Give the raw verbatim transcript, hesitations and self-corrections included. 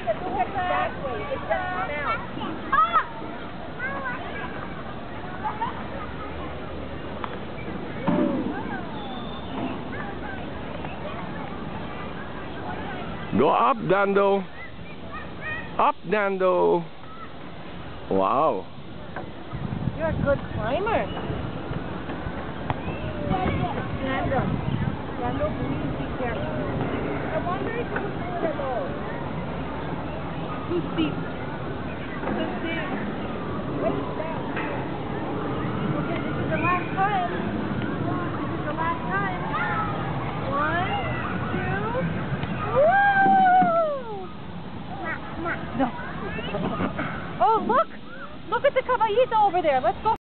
Exactly. It's that smell. Go up, Dando. Up, Dando. Wow. You're a good climber. Dando. Dando, please be careful. I wonder if you can do it all. Too steep. Too steep. Wait down. Okay, this is the last time. This is the last time. One, two. Woo! No. Oh, look! Look at the caballito over there. Let's go.